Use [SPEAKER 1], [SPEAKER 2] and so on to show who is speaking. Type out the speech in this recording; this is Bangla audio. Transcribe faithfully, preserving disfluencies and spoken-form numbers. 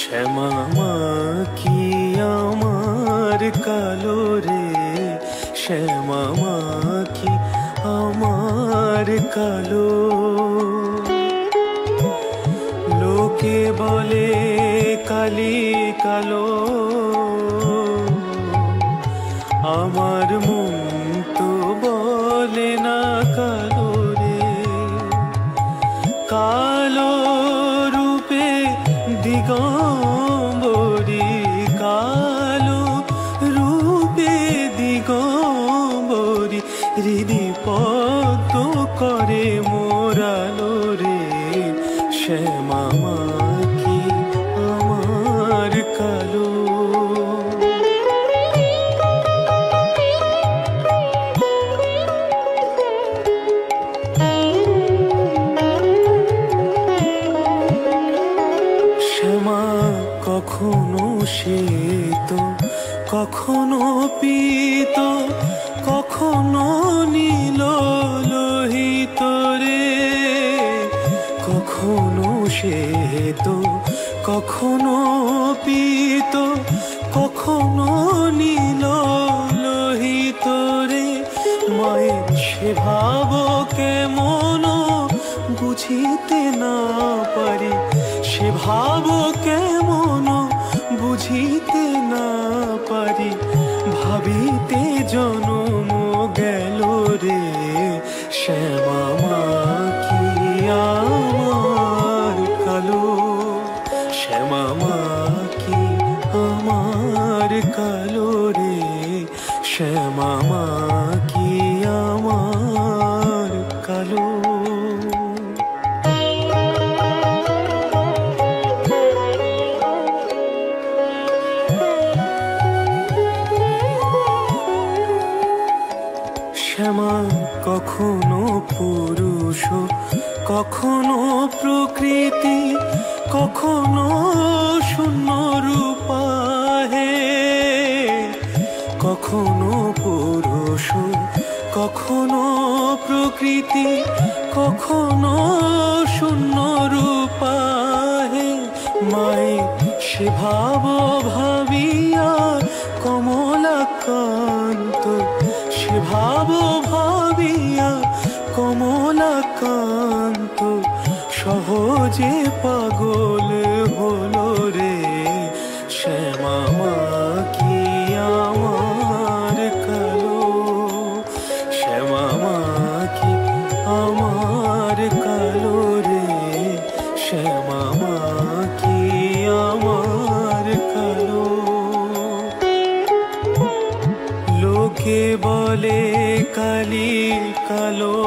[SPEAKER 1] শ্যামা মা কি আমার কালো রে, শ্যামা মা কি আমার কালো। লোকে বলে কালি কালো, আমার মন তো বলে না কালো রে। কালো রূপে দিগম্বরী, কালো রূপে দিগম্বরী, হৃদি পদ্ম করে মোরালো রে। শ্যামা মা কি আমার কালো। শ্যামা কখনো শ্বেত, কখনো পীত, কখনো নীল লোহিত রে। কখনো শ্বেত, কখনো পীত, কখনো নীল লোহিত রে। মায়ের সে ভাব কেমন বুঝিতে না পারি, সে ভাব কেমন বুঝিতে না পারি। ভাবিতে জনম গেল রে। শ্যামা মা কি আমার কালো, শ্যামা মা কি আমার কালো রে। শ্যামা মা কি আমার কালো। শ্যামা কখনো পুরুষ, কখনো প্রকৃতি, কখনো শূন্য রূপা হে। কখনো পুরুষ, কখনো প্রকৃতি, কখনো শূন্য রূপা হে। মাই সে ভাব ভাবিয়া কমলাকান্ত, সে ভাব ভাবিয়া কমলাকান্ত, সহজে পাগল হলো রে। শ্যামা মা কি আমার কালো, শ্যামা মা কি আমার কালো রে। শ্যামা মা কি আমার কালো। লোকে বলে কালি কালো,